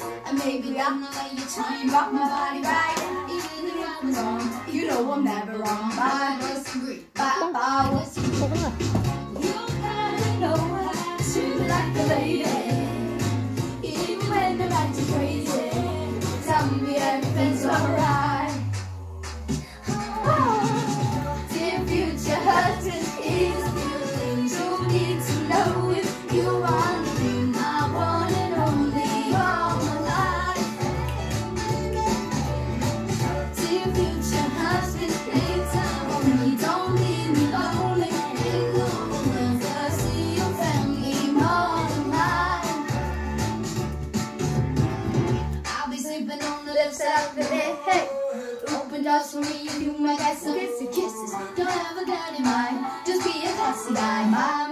And maybe I'm the way you trying to rock my body right. Even if I'm wrong, you know I'm never wrong. I was agree. I was agree. You gotta know how to like a lady. Even when the lights are crazy, tell me everything's alright. Oh, dear future husband, is you need to know if you want to be my one and only all my life. Dear future husband, please tell me, don't leave me lonely. In the moment I see your family more than mine. I'll be sleeping on the left side of the bed. Hey, open doors for me and do my best to kiss your kisses. Don't ever get in mind, just be a classy guy.